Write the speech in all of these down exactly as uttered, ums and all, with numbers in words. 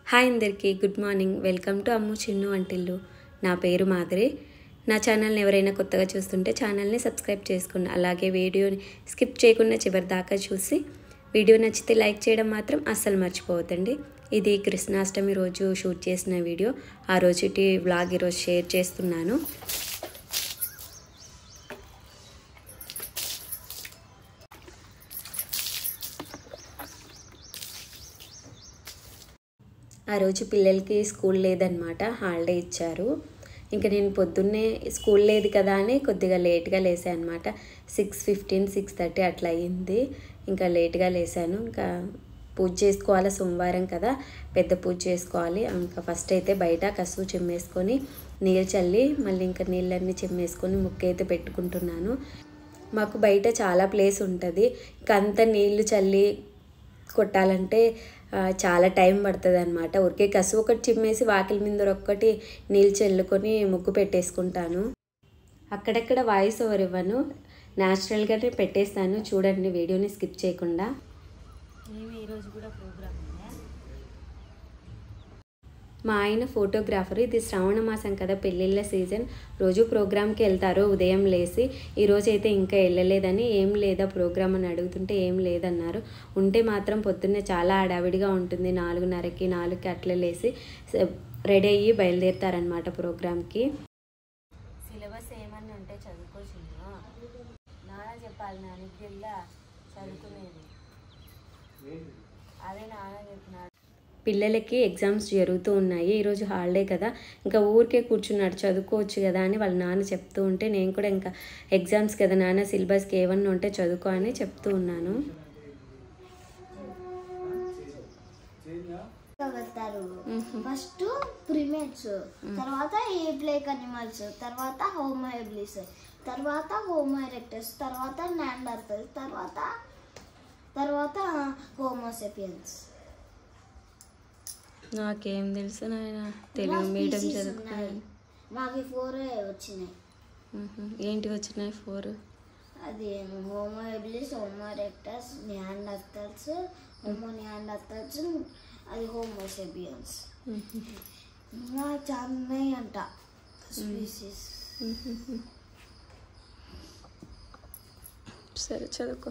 Hi అందరికీ good morning. Welcome to Ammu Chinnu వంటిల్లు. నా పేరు మాధురి. నా ఛానల్ని ఎవరైనా కొత్తగా చూస్తుంటే ఛానల్ని సబ్స్క్రైబ్ చేసుకోండి. అలాగే వీడియోని స్కిప్ చేయకుండా చివరి దాకా చూసి వీడియో నచ్చితే లైక్ చేయడం మాత్రం అస్సలు మర్చిపోవద్దండి. ఇది కృష్ణాష్టమి రోజు షూట్ చేసిన వీడియో. ఆ రోజుటి వ్లాగ్ ఈరోజు షేర్ చేస్తున్నాను. ఆ రోజు పిల్లలకి స్కూల్ లేదనమాట, హాలిడే ఇచ్చారు. ఇంకా నేను పొద్దున్నే స్కూల్ లేదు కదా అని కొద్దిగా లేట్గా లేసాను అనమాట. సిక్స్ ఫిఫ్టీన్ సిక్స్ థర్టీ అట్లా అయ్యింది. ఇంకా లేట్గా లేసాను. ఇంకా పూజ చేసుకోవాలి, సోమవారం కదా, పెద్ద పూజ చేసుకోవాలి. ఇంకా ఫస్ట్ అయితే బయట కసువు చిమ్మేసుకొని నీళ్ళు చల్లి మళ్ళీ ఇంకా నీళ్ళన్నీ చిమ్మేసుకొని ముక్కు అయితే పెట్టుకుంటున్నాను. మాకు బయట చాలా ప్లేస్ ఉంటుంది. ఇంకా అంత నీళ్ళు చల్లి కొట్టాలంటే చాలా టైం పడుతుంది అనమాట. ఊరికే కసువు ఒకటి చిమ్మేసి వాకిలి మీద ఒక్కటి నీళ్ళు చల్లుకొని ముగ్గు పెట్టేసుకుంటాను. అక్కడక్కడ వాయిస్ ఓవర్ ఇవ్వను, న్యాచురల్గానే పెట్టేస్తాను. చూడండి వీడియోని స్కిప్ చేయకుండా. మేము ఈరోజు కూడా ప్రోగ్రామ్ మా ఆయన ఫోటోగ్రాఫర్. ఇది శ్రావణ మాసం కదా, పెళ్ళిళ్ళ సీజన్. రోజు ప్రోగ్రామ్కి వెళ్తారు ఉదయం లేసి. ఈరోజు అయితే ఇంకా వెళ్ళలేదని, ఏం లేదా ప్రోగ్రామ్ అని అడుగుతుంటే ఏం లేదన్నారు. ఉంటే మాత్రం పొద్దున్నే చాలా హడావిడిగా ఉంటుంది. నాలుగున్నరకి నాలుగుకి అట్లా లేసి రెడీ అయ్యి బయలుదేరుతారనమాట ప్రోగ్రామ్కి. సిలబస్ ఏమన్నా ఉంటే చదువుకోవచ్చు. నాన్న చెప్పాలి, నాన్నకి వెళ్ళా చదువుకునేది అదే నాన్న చెప్పినాడు. పిల్లలకి ఎగ్జామ్స్ జరుగుతూ ఉన్నాయి. ఈరోజు హాలిడే కదా, ఇంకా ఊరికే కూర్చున్నాడు, చదువుకోవచ్చు కదా అని వాళ్ళ నాన్న చెప్తూ ఉంటే నేను కూడా ఇంకా ఎగ్జామ్స్ కదా నాన్న, సిలబస్కి ఏమన్నా ఉంటే చదువుకో అని చెప్తూ ఉన్నాను. ఫస్ట్ ప్రిమేట్స్, తర్వాత ఏప్లేక్ అనిమల్స్, తర్వాత హోమో ఎబ్లిస్, తర్వాత హోమో ఎరెక్టస్, తర్వాత న్యాండర్తల్స్, తర్వాత తర్వాత హోమోసెపియన్స్. నాకేం తెలుసు నాయన, తెలుగు మీడియం చదువుకున్నాను. మాకు ఫోర్ వచ్చినాయి. ఏంటి వచ్చినాయి ఫోర్? అది homo habilis, homo erectus, Neanderthals, homo Neanderthals, అది హోమోసెపియన్స్. చాలా ఉన్నాయి అంట స్పీసీస్. సరే చదువుకో.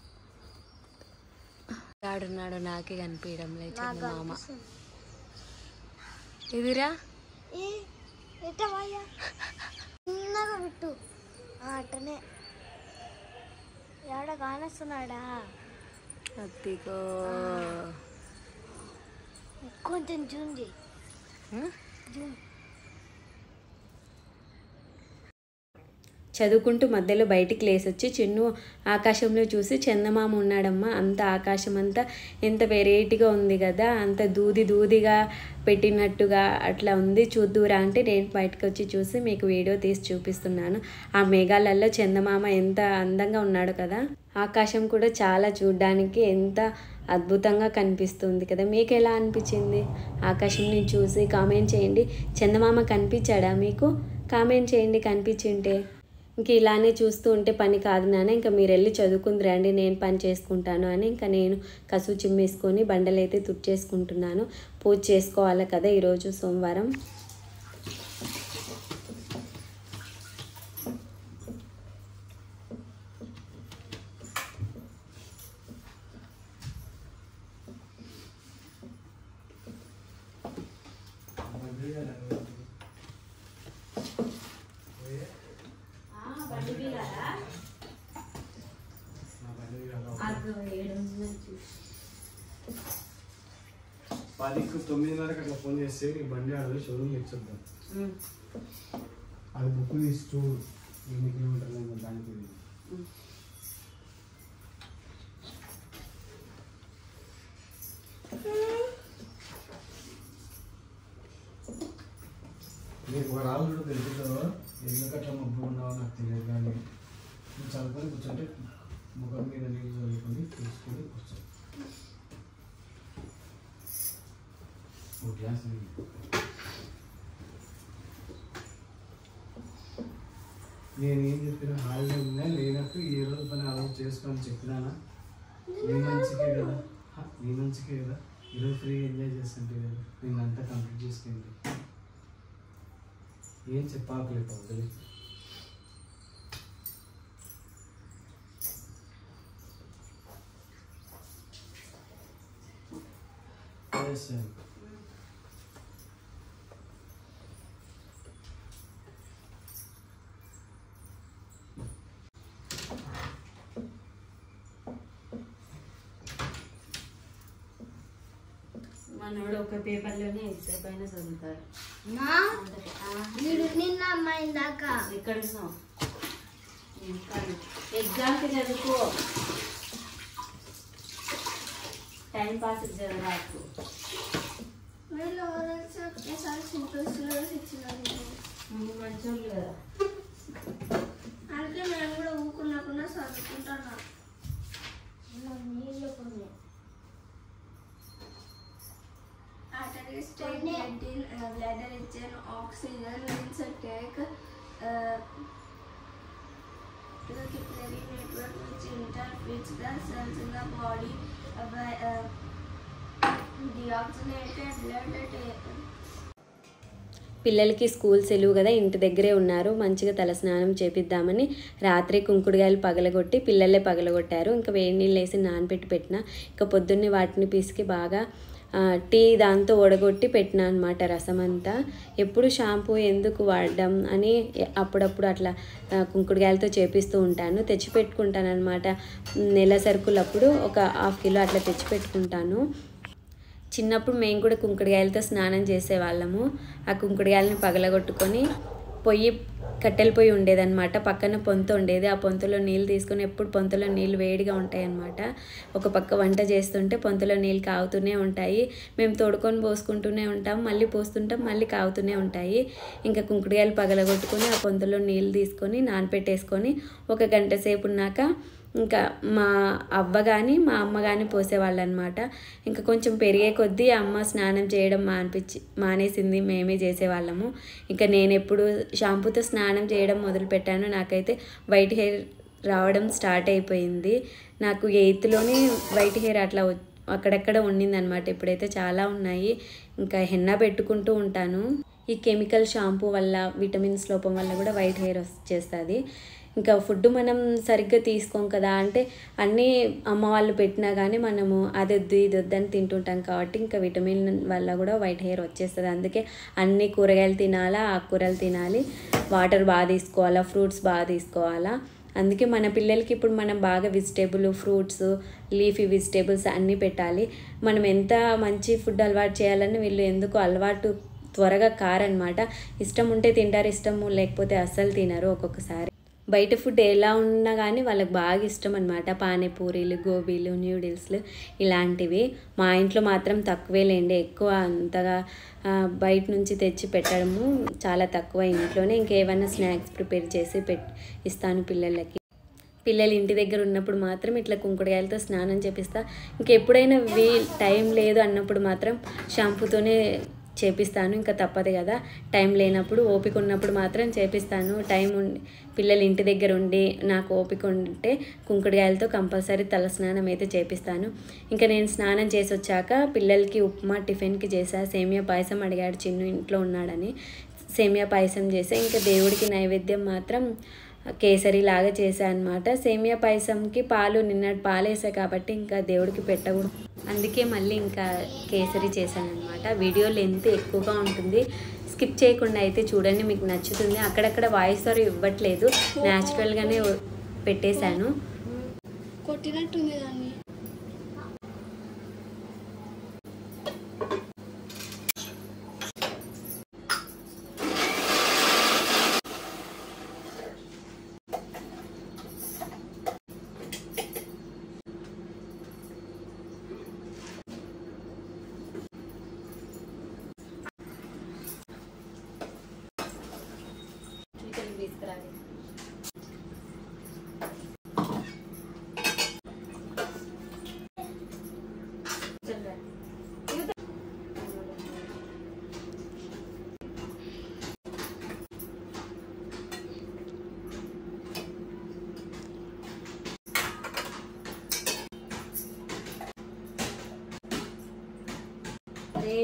ఆడున్నాడు, నాకే కనిపించడం లేదు మామ. ఎదురా చిన్నగా పెట్టు అట్టనే. ఎవడ కానొస్తున్నాడా? అదిగో కొంచెం జూమ్ చేయి. జూమ్. చదువుకుంటూ మధ్యలో బయటికి లేసొచ్చి చిన్ను ఆకాశంలో చూసి చందమామ ఉన్నాడమ్మా, అంత ఆకాశం అంతా ఎంత వెరైటీగా ఉంది కదా, అంత దూది దూదిగా పెట్టినట్టుగా అట్లా ఉంది, చూద్దురా అంటే నేను బయటకు వచ్చి చూసి మీకు వీడియో తీసి చూపిస్తున్నాను. ఆ మేఘాలలో చందమామ ఎంత అందంగా ఉన్నాడు కదా. ఆకాశం కూడా చాలా చూడ్డానికి ఎంత అద్భుతంగా కనిపిస్తుంది కదా. మీకు ఎలా అనిపించింది ఆకాశంని చూసి? కామెంట్ చేయండి. చందమామ కనిపించాడా మీకు? కామెంట్ చేయండి కనిపించింటే. ఇంక ఇలానే చూస్తూ ఉంటే పని కాదు నాన్న, ఇంకా మీరు వెళ్ళి చదువుకుంది రండి, నేను పని చేసుకుంటాను అని ఇంకా నేను కసువు చిమ్మేసుకొని బండలైతే తుడిచేసుకుంటున్నాను. పూజ చేసుకోవాలి కదా ఈరోజు సోమవారం. పదికి తొమ్మిదిన్నరకు అట్లా ఫోన్ చేస్తే నీ బండి ఆడదు షోరూమ్ ఇచ్చేద్దాం. అది బుక్ తీసి చూడు ఎన్ని కిలోమీటర్లు దానికి. నీకు ఒక రాళ్ళు కూడా తెలుపుతావా ఎందుకు అట్లా మబ్బు ఉన్నావో నాకు తెలియదు. కానీ నువ్వు చదువుకొని కూర్చుంటే ముఖం మీద నీళ్ళు చదువుకొని తీసుకొని కూర్చో. నేనేం చెప్పినా హాలిడే ఉన్నా లేనట్టు ఈ రోజు పని అలౌట్ చేసుకొని చెప్పినానా? నీ మంచికే కదా, నీ మంచికే కదా. ఈరోజు ఫ్రీ ఎంజాయ్ చేస్తుంటే నిన్నంతా కంప్లీట్ చేసుకుంది. ఏం చెప్పాకలేదు వదిలి. సార్ మనోడు ఒక పేపర్లోనే ఎగ్జామ్ పైన చదువుతారు. వీడు నిన్న అమ్మాయి దాకా ఇక్కడ ఎగ్జామ్కి చదువుకో, టైం పాస్ చదవరాకు. వీళ్ళు ఒకేసారి సింపుల్ సిలబస్ ఇచ్చినారు. మంచోళ్ళు కదా, అందుకే నేను కూడా ఊకున్నకుండా చదువుకుంటున్నా. నీళ్ళు కొన్ని Arteries take blood in uh, bladder rich in oxygen means a take uh, to the capillary network which interfeeds the cells in the body uh, by uh, deoxygenated blood. పిల్లలకి స్కూల్ సెలవు కదా, ఇంటి దగ్గరే ఉన్నారు. మంచిగా తలస్నానం చేపిద్దామని రాత్రి కుంకుడుగాయలు పగలగొట్టి పిల్లలే పగలగొట్టారు. ఇంకా వేడి నీళ్ళు వేసి నానబెట్టి పెట్టిన. ఇంకా పొద్దున్నే వాటిని పిసికి బాగా టీ దాంతో ఒడగొట్టి పెట్టిన అనమాట రసం అంతా. ఎప్పుడు షాంపూ ఎందుకు వాడడం అని అప్పుడప్పుడు అట్లా కుంకుడుగాయలతో చేపిస్తూ ఉంటాను. తెచ్చి పెట్టుకుంటాను అనమాట. నెల సరుకులప్పుడు ఒక హాఫ్ కిలో అట్లా తెచ్చి పెట్టుకుంటాను. చిన్నప్పుడు మేము కూడా కుంకుడుగాయలతో స్నానం చేసేవాళ్ళము. ఆ కుంకుడుగాయలని పగలగొట్టుకొని పొయ్యి కట్టెల పొయ్యి ఉండేదన్నమాట. పక్కన పొంత ఉండేది. ఆ పొంతలో నీళ్ళు తీసుకొని ఎప్పుడు పొంతలో నీళ్ళు వేడిగా ఉంటాయి అన్నమాట. ఒక పక్క వంట చేస్తుంటే పొంతలో నీళ్ళు కాగుతూనే ఉంటాయి. మేము తోడుకొని పోసుకుంటూనే ఉంటాం, మళ్ళీ పోస్తుంటాం, మళ్ళీ కాగుతూనే ఉంటాయి. ఇంకా కుంకుడుగాయలు పగలగొట్టుకొని ఆ పొంతలో నీళ్ళు తీసుకొని నానపెట్టేసుకొని ఒక గంట సేపు ఉన్నాక ఇంకా మా అవ్వ కానీ మా అమ్మ కానీ పోసేవాళ్ళు అనమాట. ఇంకా కొంచెం పెరిగే కొద్దీ అమ్మ స్నానం చేయడం మానిపించి మానేసింది, మేమే చేసేవాళ్ళము. ఇంకా నేను ఎప్పుడు షాంపూతో స్నానం చేయడం మొదలుపెట్టాను, నాకైతే వైట్ హెయిర్ రావడం స్టార్ట్ అయిపోయింది. నాకు ఎయిత్లోనే వైట్ హెయిర్ అట్లా అక్కడక్కడ ఉండిందనమాట. ఇప్పుడైతే చాలా ఉన్నాయి. ఇంకా హెన్నా పెట్టుకుంటూ ఉంటాను. ఈ కెమికల్ షాంపూ వల్ల, విటమిన్స్ లోపం వల్ల కూడా వైట్ హెయిర్ వచ్చేస్తుంది. ఇంకా ఫుడ్ మనం సరిగ్గా తీసుకోం కదా, అంటే అన్నీ అమ్మ వాళ్ళు పెట్టినా కానీ మనము అది వద్దు ఇది వద్దని తింటుంటాం కాబట్టి ఇంకా విటమిన్ వల్ల కూడా వైట్ హెయిర్ వచ్చేస్తుంది. అందుకే అన్ని కూరగాయలు తినాలా, ఆకుకూరలు తినాలి, వాటర్ బాగా తీసుకోవాలా, ఫ్రూట్స్ బాగా తీసుకోవాలా. అందుకే మన పిల్లలకి ఇప్పుడు మనం బాగా వెజిటేబుల్, ఫ్రూట్స్, లీఫీ వెజిటేబుల్స్ అన్నీ పెట్టాలి. మనం ఎంత మంచి ఫుడ్ అలవాటు చేయాలని వీళ్ళు ఎందుకు అలవాటు త్వరగా కారనమాట. ఇష్టం ఉంటే తింటారు, ఇష్టము లేకపోతే అస్సలు తినరు. ఒక్కొక్కసారి బయట ఫుడ్ ఎలా ఉన్నా కానీ వాళ్ళకి బాగా ఇష్టం అనమాట. పానీపూరీలు, గోబీలు, న్యూడిల్స్లు ఇలాంటివి. మా ఇంట్లో మాత్రం తక్కువే లేండి, ఎక్కువ అంతగా బయట నుంచి తెచ్చి పెట్టడము చాలా తక్కువ. ఇంట్లోనే ఇంకేమైనా స్నాక్స్ ప్రిపేర్ చేసి పెట్ ఇస్తాను పిల్లలకి. పిల్లలు ఇంటి దగ్గర ఉన్నప్పుడు మాత్రం ఇట్లా కుంకుడుగాయలతో స్నానం చేపిస్తా. ఇంకెప్పుడైనా వీ టైం లేదు అన్నప్పుడు మాత్రం షాంపూతోనే చేపిస్తాను. ఇంకా తప్పదు కదా, టైం లేనప్పుడు, ఓపిక ఉన్నప్పుడు మాత్రం చేపిస్తాను. టైం ఉండి పిల్లలు ఇంటి దగ్గర ఉండి నాకు ఓపిక ఉంటే కుంకుడుగాయలతో కంపల్సరీ తల స్నానం అయితే చేపిస్తాను. ఇంకా నేను స్నానం చేసి వచ్చాక పిల్లలకి ఉప్మా టిఫిన్కి చేసా. సేమియా పాయసం అడిగాడు చిన్ను, ఇంట్లో ఉన్నాడని సేమియా పాయసం చేసా. ఇంకా దేవుడికి నైవేద్యం మాత్రం కేసరి లాగా చేసా అనమాట. సేమియా పాయసంకి పాలు నిన్నటి పాలేసా కాబట్టి ఇంకా దేవుడికి పెట్టకూడదు, అందుకే మళ్ళీ ఇంకా కేసరి చేశాను అనమాట. వీడియో లెంత్ ఎక్కువగా ఉంటుంది, స్కిప్ చేయకుండా అయితే చూడండి, మీకు నచ్చుతుంది. అక్కడక్కడ వాయిస్ ఓవర్ ఇవ్వట్లేదు, న్యాచురల్గానే పెట్టేశాను. కొట్టినట్టుంది దాన్ని.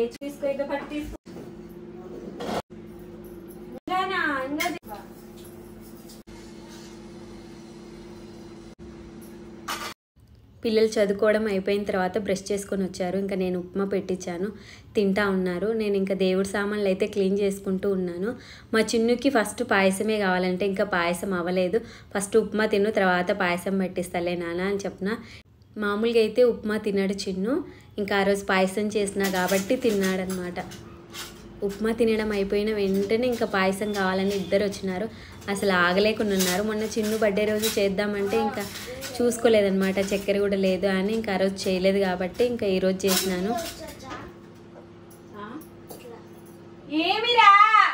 తీసుకో ఇక పట్టు తీసుకో ఇంకానా ఇంకా పిల్లలు చదువుకోవడం అయిపోయిన తర్వాత బ్రష్ చేసుకొని వచ్చారు. ఇంకా నేను ఉప్మా పెట్టించాను, తింటా ఉన్నారు. నేను ఇంకా దేవుడి సామాన్లు అయితే క్లీన్ చేసుకుంటూ ఉన్నాను. మా చిన్నుకి ఫస్ట్ పాయసమే కావాలంటే ఇంకా పాయసం అవ్వలేదు. ఫస్ట్ ఉప్మా తిను, తర్వాత పాయసం పెట్టిస్తాలే నాన్న అని చెప్పిన. మామూలుగా అయితే ఉప్మా తిన్నాడు చిన్ను, ఇంకా ఆ రోజు పాయసం చేసిన కాబట్టి తిన్నాడనమాట. ఉప్మా తినడం అయిపోయిన వెంటనే ఇంకా పాయసం కావాలని ఇద్దరు వచ్చినారు. అసలు ఆగలేకుండా ఉన్నారు. మొన్న చిన్ను బర్త్డే రోజు చేద్దామంటే ఇంకా చూసుకోలేదన్నమాట, చక్కెర కూడా లేదు అని ఇంకా ఆ రోజు చేయలేదు కాబట్టి ఇంకా ఈరోజు చేసినాను. ఏమిరా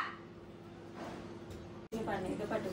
పట్టు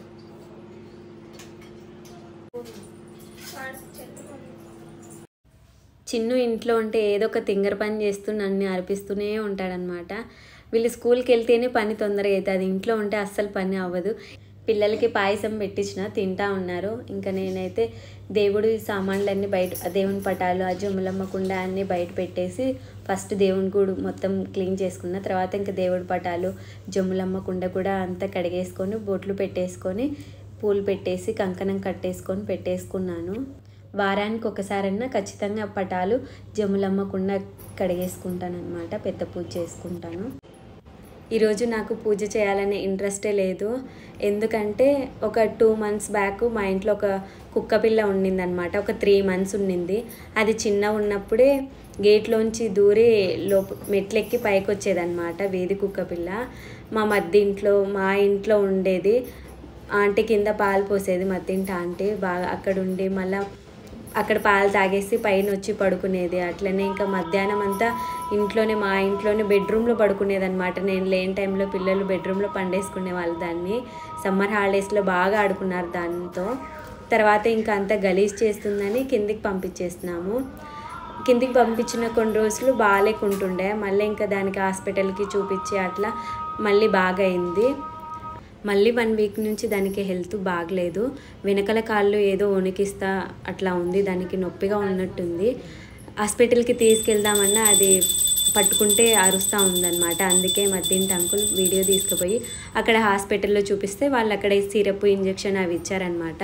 చిన్ను ఇంట్లో ఉంటే ఏదో ఒక తింగర పని చేస్తూ నన్ను అరిపిస్తూనే ఉంటాడనమాట. వీళ్ళు స్కూల్కి వెళ్తేనే పని తొందరగా అవుతుంది, ఇంట్లో ఉంటే అస్సలు పని అవ్వదు. పిల్లలకి పాయసం పెట్టించిన తింటా ఉన్నారు. ఇంకా నేనైతే దేవుడి సామాన్లన్నీ బయట, దేవుని పటాలు, ఆ జమ్ములమ్మ కుండ అన్నీ బయట పెట్టేసి ఫస్ట్ దేవుని గూడు మొత్తం క్లీన్ చేసుకున్న తర్వాత ఇంకా దేవుడి పటాలు, జమ్ములమ్మ కుండ కూడా అంతా కడిగేసుకొని బొట్లు పెట్టేసుకొని పూలు పెట్టేసి కంకణం కట్టేసుకొని పెట్టేసుకున్నాను. వారానికి ఒకసారన్నా ఖచ్చితంగా పటాలు, జమ్ములమ్మ కుండ కడిగేసుకుంటాను అనమాట, పెద్ద పూజ చేసుకుంటాను. ఈరోజు నాకు పూజ చేయాలనే ఇంట్రెస్టే లేదు. ఎందుకంటే ఒక టూ మంత్స్ బ్యాక్ మా ఇంట్లో ఒక కుక్క పిల్ల ఉండిందనమాట. ఒక త్రీ మంత్స్ ఉండింది. అది చిన్న ఉన్నప్పుడే గేట్లోంచి దూరి లోపు మెట్లెక్కి పైకి వచ్చేదన్నమాట. వీధి కుక్క పిల్ల మా మధ్య ఇంట్లో మా ఇంట్లో ఉండేది. ఆంటీ కింద పాలు పోసేది, మధ్యింటి ఆంటీ బాగా అక్కడ ఉండి మళ్ళీ అక్కడ పాలు తాగేసి పైన వచ్చి పడుకునేది. అట్లనే ఇంకా మధ్యాహ్నం అంతా ఇంట్లోనే మా ఇంట్లోనే బెడ్రూమ్లో పడుకునేది అనమాట. నేను లేని టైంలో పిల్లలు బెడ్రూమ్లో పండేసుకునే వాళ్ళు దాన్ని. సమ్మర్ హాలిడేస్లో బాగా ఆడుకున్నారు దాంతో. తర్వాత ఇంకా అంతా గలీజ్ చేస్తుందని కిందికి పంపించేస్తున్నాము. కిందికి పంపించిన కొన్ని రోజులు బాగాలేకుంటుండే, మళ్ళీ ఇంకా దానికి హాస్పిటల్కి చూపించి అట్లా మళ్ళీ బాగా అయింది. మళ్ళీ వన్ వీక్ నుంచి దానికి హెల్త్ బాగలేదు. వెనకల కాళ్ళు ఏదో వణికిస్తా అట్లా ఉంది, దానికి నొప్పిగా ఉన్నట్టుంది. హాస్పిటల్కి తీసుకెళ్దామన్నా అది పట్టుకుంటే అరుస్తూ ఉందన్నమాట. అందుకే మధ్యంటి అంకుల్ వీడియో తీసుకుపోయి అక్కడ హాస్పిటల్లో చూపిస్తే వాళ్ళు అక్కడ సిరప్, ఇంజెక్షన్ అవి ఇచ్చారనమాట.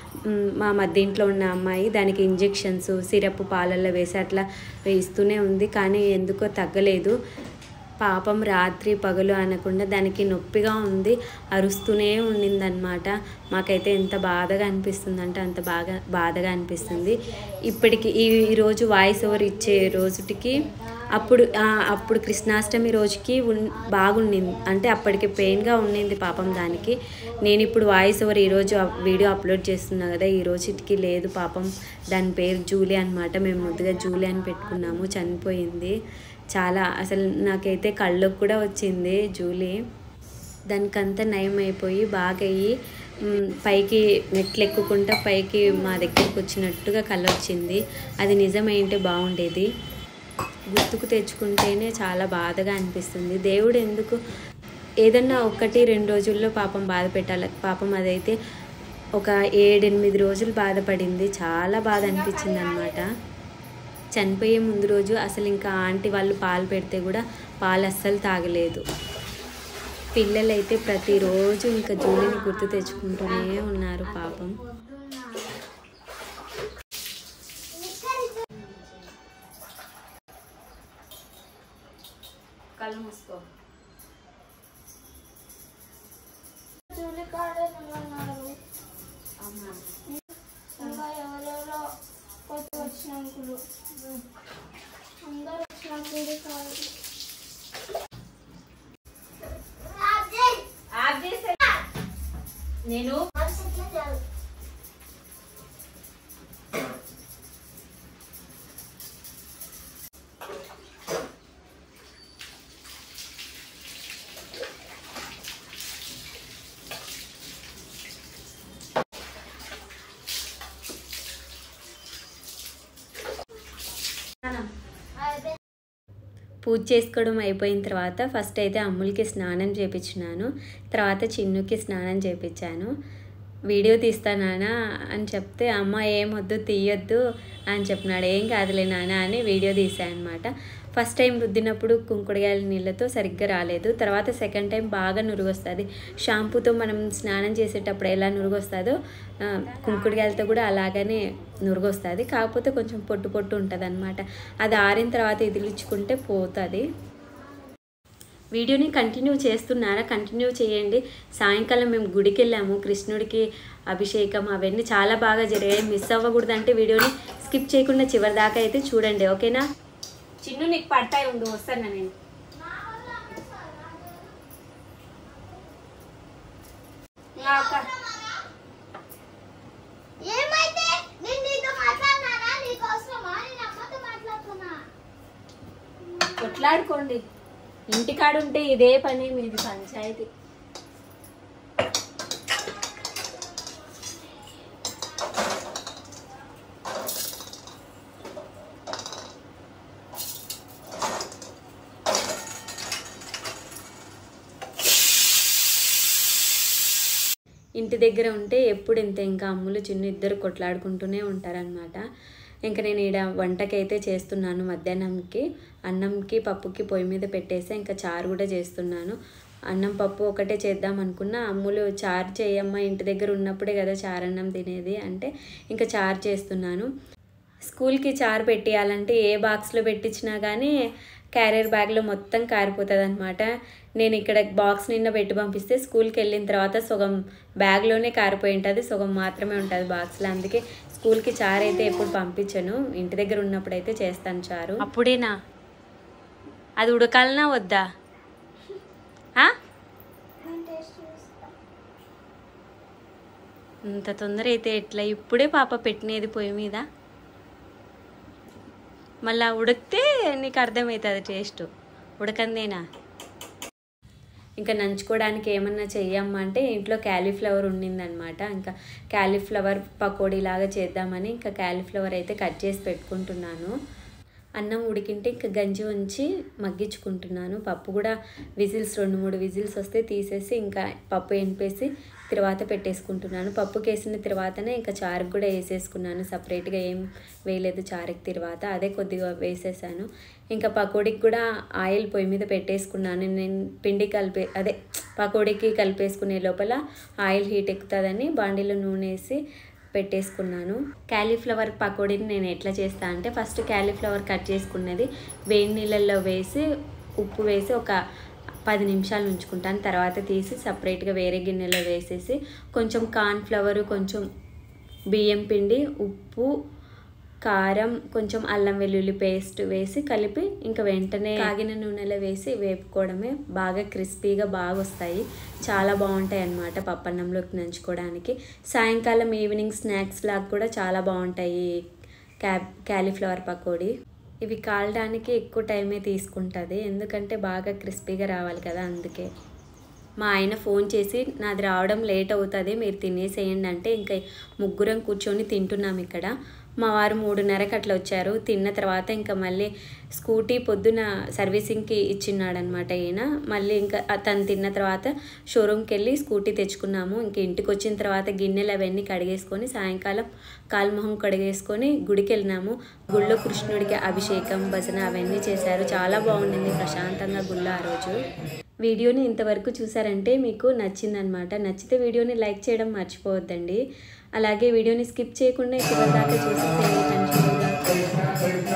మా మధ్యంట్లో ఉన్న అమ్మాయి దానికి ఇంజెక్షన్స్, సిరప్ పాలల్లో వేసి అట్లా వేస్తూనే ఉంది, కానీ ఎందుకో తగ్గలేదు. పాపం రాత్రి పగలు అనకుండా దానికి నొప్పిగా ఉంది, అరుస్తూనే ఉండిందనమాట. మాకైతే ఎంత బాధగా అనిపిస్తుంది అంటే అంత బాగా బాధగా అనిపిస్తుంది. ఇప్పటికి ఈ ఈరోజు వాయిస్ ఓవర్ ఇచ్చే రోజుకి అప్పుడు అప్పుడు కృష్ణాష్టమి రోజుకి ఉన్ బాగుండింది అంటే అప్పటికి పెయిన్గా ఉండింది పాపం దానికి. నేను ఇప్పుడు వాయిస్ ఓవర్ ఈరోజు వీడియో అప్లోడ్ చేస్తున్నా కదా, ఈ రోజుకి లేదు పాపం. దాని పేరు జూలీ అనమాట. మేము ముద్దుగా జూలీ అని పెట్టుకున్నాము. చనిపోయింది. చాలా అసలు నాకైతే కళ్ళకు కూడా వచ్చింది జూలీ. దానికంతా నయం అయిపోయి బాగా అయ్యి పైకి మెట్లు ఎక్కుకుంటా పైకి మా దగ్గరికి వచ్చినట్టుగా కళ్ళ వచ్చింది. అది నిజమైంటే బాగుండేది. గుర్తుకు తెచ్చుకుంటేనే చాలా బాధగా అనిపిస్తుంది. దేవుడు ఎందుకు ఏదన్నా ఒకటి రెండు రోజుల్లో పాపం బాధ పెట్టాలి. పాపం అదైతే ఒక ఏడెనిమిది రోజులు బాధపడింది. చాలా బాధ అనిపించింది అనమాట. చనిపోయే ముందు రోజు అసలు ఇంకా ఆంటీ వాళ్ళు పాలు పెడితే కూడా పాలు అస్సలు తాగలేదు. పిల్లలైతే ప్రతిరోజు ఇంకా జూలీని గుర్తు తెచ్చుకుంటూనే ఉన్నారు పాపం. కళ్ళు మూసుకో. జూలీ కాడే ఉన్నారు. ఇంకా ఎవరెవరో కొత్త వచ్చిన అంకులు అందరూ వచ్చిన జూలీ కాదు. నేను పూజ చేసుకోవడం అయిపోయిన తర్వాత ఫస్ట్ అయితే అమ్ములకి స్నానం చేయించినాను, తర్వాత చిన్నుకి స్నానం చేయించాను. వీడియో తీస్తానా అని చెప్తే అమ్మ ఏం వద్దు తీయొద్దు అని చెప్పినాడు. ఏం కాదులే నాన్న అని వీడియో తీసాను అనమాట. ఫస్ట్ టైం రుద్దినప్పుడు కుంకుడుగాయల నీళ్ళతో సరిగ్గా రాలేదు. తర్వాత సెకండ్ టైం బాగా నురుగు వస్తుంది. షాంపూతో మనం స్నానం చేసేటప్పుడు ఎలా నురుగు వస్తుందో కుంకుడుగాయలతో కూడా అలాగనే నురుగు వస్తుంది. కాకపోతే కొంచెం పొట్టు పొట్టు ఉంటుంది అనమాట. అది ఆరిన తర్వాత ఇదిలించుకుంటే పోతుంది. వీడియోని కంటిన్యూ చేస్తున్నారా? కంటిన్యూ చేయండి. సాయంకాలం మేము గుడికి వెళ్ళాము. కృష్ణుడికి అభిషేకం అవన్నీ చాలా బాగా జరిగాయి. మిస్ అవ్వకూడదు అంటే వీడియోని స్కిప్ చేయకుండా చివరి దాకా అయితే చూడండి, ఓకేనా? చిన్ను నీకు పడతాయి, ఉండు వస్తాను నేను. కొట్లాడుకోండి, ఇంటికాడుంటే ఇదే పని మీది పంచాయతీ. ఇంటి దగ్గర ఉంటే ఎప్పుడు ఇంత ఇంకా అమ్ములు చిన్న ఇద్దరు కొట్లాడుకుంటూనే ఉంటారనమాట. ఇంకా నేను ఈడ వంటకైతే చేస్తున్నాను. మధ్యాహ్నంకి అన్నంకి పప్పుకి పొయ్యి మీద పెట్టేసి ఇంకా చారు కూడా చేస్తున్నాను. అన్నం పప్పు ఒకటే చేద్దాం అనుకున్నా. అమ్ములు చారు చేయమ్మా, ఇంటి దగ్గర ఉన్నప్పుడే కదా చారు అన్నం తినేది అంటే ఇంకా చారు చేస్తున్నాను. స్కూల్కి చారు పెట్టేయాలంటే ఏ బాక్స్లో పెట్టించినా కానీ క్యారియర్ బ్యాగ్లో మొత్తం కారిపోతుంది అనమాట. నేను ఇక్కడ బాక్స్ నిండా పెట్టి పంపిస్తే స్కూల్కి వెళ్ళిన తర్వాత సగం బ్యాగ్లోనే కారిపోయి ఉంటుంది, సగం మాత్రమే ఉంటుంది బాక్స్లో. అందుకే స్కూల్కి చారు అయితే ఎప్పుడు పంపించను. ఇంటి దగ్గర ఉన్నప్పుడు అయితే చేస్తాను చారు. అప్పుడేనా అది ఉడకాలనా వద్దా? ఇంత తొందర అయితే ఎట్లా? ఇప్పుడే పాప పెట్టినది పొయ్యి మీద, మళ్ళీ ఉడికితే నీకు అర్థమవుతుంది టేస్ట్. ఉడకందేనా? ఇంకా నంచుకోవడానికి ఏమన్నా చెయ్యమ్మా అంటే ఇంట్లో క్యాలీఫ్లవర్ ఉండిందనమాట. ఇంకా క్యాలీఫ్లవర్ పకోడీ లాగా చేద్దామని ఇంకా క్యాలీఫ్లవర్ అయితే కట్ చేసి పెట్టుకుంటున్నాను. అన్నం ఉడికింటే ఇంకా గంజి ఉంచి మగ్గించుకుంటున్నాను. పప్పు కూడా విజిల్స్ రెండు మూడు విజిల్స్ వస్తే తీసేసి ఇంకా పప్పు ఎనిపేసి తర్వాత పెట్టేసుకుంటున్నాను. పప్పుకి వేసిన తర్వాతనే ఇంకా చారుకు కూడా వేసేసుకున్నాను. సపరేట్గా ఏం వేయలేదు చారుకి తర్వాత, అదే కొద్దిగా వేసేసాను. ఇంకా పకోడీకి కూడా ఆయిల్ పొయ్యి మీద పెట్టేసుకున్నాను. నేను పిండి కలిపే అదే పకోడీకి కలిపేసుకునే లోపల ఆయిల్ హీట్ ఎక్కుతుందని బాండీలో నూనె వేసి పెట్టేసుకున్నాను. క్యాలీఫ్లవర్ పకోడీని నేను ఎట్లా చేస్తా అంటే ఫస్ట్ క్యాలీఫ్లవర్ కట్ చేసుకున్నది వేడి నీళ్ళల్లో వేసి ఉప్పు వేసి ఒక పది నిమిషాలు ఉంచుకుంటాను. తర్వాత తీసి సపరేట్గా వేరే గిన్నెలో వేసేసి కొంచెం కార్న్ఫ్లవరు, కొంచెం బియ్యం పిండి, ఉప్పు, కారం, కొంచెం అల్లం వెల్లుల్లి పేస్ట్ వేసి కలిపి ఇంకా వెంటనే కాగిన నూనెలో వేసి వేపుకోవడమే. బాగా క్రిస్పీగా బాగా వస్తాయి, చాలా బాగుంటాయి అన్నమాట పప్పన్నంలోకి నంచుకోవడానికి. సాయంకాలం ఈవినింగ్ స్నాక్స్ లాగా కూడా చాలా బాగుంటాయి క్యా క్యాలీఫ్లవర్ పకోడీ. ఇవి కాలడానికి ఎక్కువ టైమే తీసుకుంటుంది, ఎందుకంటే బాగా క్రిస్పీగా రావాలి కదా, అందుకే. మా ఆయన ఫోన్ చేసి నాది రావడం లేట్ అవుతుంది మీరు తినేసేయండి అంటే ఇంకా ముగ్గురం కూర్చొని తింటున్నాం ఇక్కడ. మా వారు మూడున్నరకు అట్లా వచ్చారు. తిన్న తర్వాత ఇంకా మళ్ళీ స్కూటీ పొద్దున సర్వీసింగ్కి ఇచ్చిన్నాడనమాట ఈయన. మళ్ళీ ఇంకా తను తిన్న తర్వాత షోరూమ్కి వెళ్ళి స్కూటీ తెచ్చుకున్నాము. ఇంక ఇంటికి వచ్చిన తర్వాత గిన్నెలు అవన్నీ కడిగేసుకొని సాయంకాలం కాలుమొహం కడిగేసుకొని గుడికి వెళ్ళినాము. గుళ్ళో కృష్ణుడికి అభిషేకం, భజన అవన్నీ చేశారు. చాలా బాగుండింది ప్రశాంతంగా గుళ్ళో ఆ రోజు. వీడియోని ఇంతవరకు చూసారంటే మీకు నచ్చిందనమాట. నచ్చితే వీడియోని లైక్ చేయడం మర్చిపోవద్దండి. అలాగే వీడియోని స్కిప్ చేయకుండా చివరి దాకా చూసేసేయండి కంటిన్యూగా.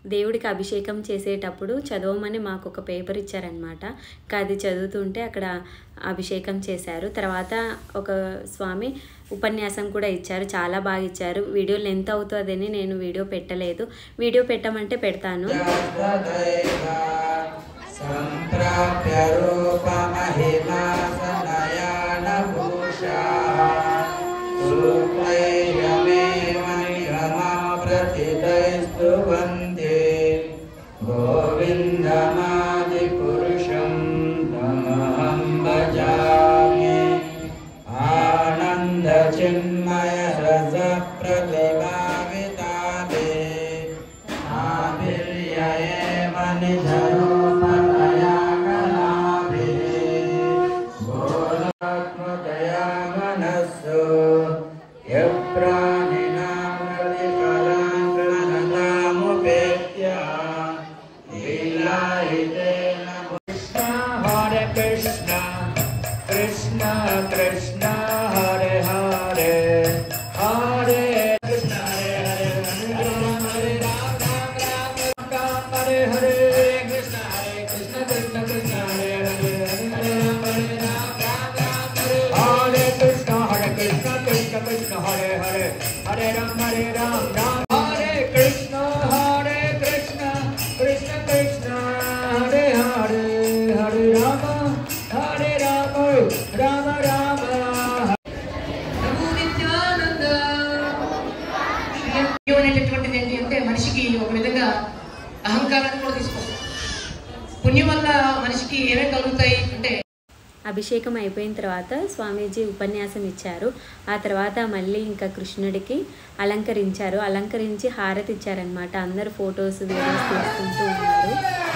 దేవుడికి అభిషేకం చేసేటప్పుడు చదవమని మాకు ఒక పేపర్ ఇచ్చారనమాట. ఇంకా అది చదువుతుంటే అక్కడ అభిషేకం చేశారు. తర్వాత ఒక స్వామి ఉపన్యాసం కూడా ఇచ్చారు, చాలా బాగా ఇచ్చారు. వీడియో లెంత్ అవుతుందని నేను వీడియో పెట్టలేదు. వీడియో పెట్టమంటే పెడతాను. గోవిందమాది పురుషం తమహం భజామి ఆనంద చిన్మయ రస ప్రతిభావితాభి ఆవిర్యయేవ నిజరూపతయా కళాభి బోధాత్మతయా మనస్సు యప్రాణినాం ప్రతిఫలాం ప్రణతాముపేత్య Krishna Krishna Krishna Hare Hare Hare Krishna Hare Hare Hare Rama Rama Rama Hare Hare Krishna Hare Krishna Krishna Krishna Hare Hare Hare Rama Rama Hare Krishna Hare Krishna Krishna Krishna Hare Hare Hare Rama Hare Rama Hare Krishna Hare Krishna Krishna Krishna Hare Hare Hare Rama Hare Rama Rama Rama Namo Nityananda. అనేటటువంటిది ఏంటి అంటే మనిషికి ఒక విధంగా అహంకారాన్ని కూడా తీసుకొస్తుంది. పుణ్యం వల్ల మనిషికి ఏమేమి కలుగుతాయి అంటే అభిషేకం అయిపోయిన తర్వాత స్వామీజీ ఉపన్యాసం ఇచ్చారు. ఆ తర్వాత మళ్ళీ ఇంకా కృష్ణుడికి అలంకరించారు. అలంకరించి హారతి ఇచ్చారనమాట. అందరు ఫొటోస్ వీడియోస్ తీసుకుంటూ ఉన్నారు.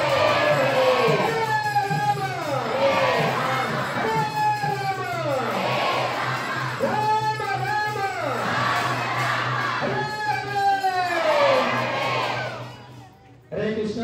Hare Krishna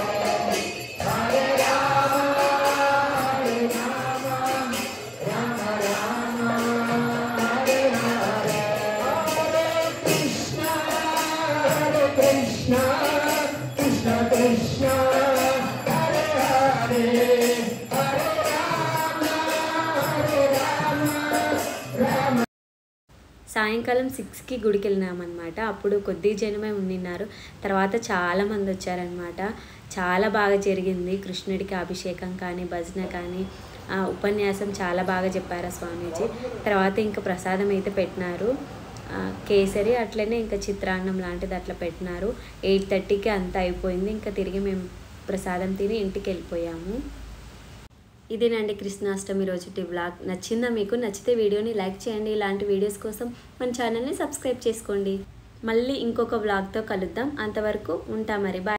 సాయంకాలం సిక్స్కి గుడికి వెళ్ళినామన్నమాట. అప్పుడు కొద్ది జనమే ఉండినారు. తర్వాత చాలామంది వచ్చారనమాట. చాలా బాగా జరిగింది. కృష్ణుడికి అభిషేకం కానీ భజన కానీ ఉపన్యాసం చాలా బాగా చెప్పారు స్వామీజీ. తర్వాత ఇంకా ప్రసాదం అయితే పెట్టినారు. కేసరి అట్లనే ఇంకా చిత్రాన్నం లాంటిది అట్లా పెట్టినారు. ఎయిట్ థర్టీకి అంతా అయిపోయింది. ఇంకా తిరిగి మేము ప్రసాదం తిని ఇంటికి వెళ్ళిపోయాము. ఇదేనండి కృష్ణాష్టమి రోజుటి వ్లాగ్. నచ్చిందా మీకు? నచ్చితే వీడియోని లైక్ చేయండి. ఇలాంటి వీడియోస్ కోసం మన ఛానల్ని సబ్స్క్రైబ్ చేసుకోండి. మళ్ళీ ఇంకొక వ్లాగ్తో కలుద్దాం. అంతవరకు ఉంటా మరి. బాయ్.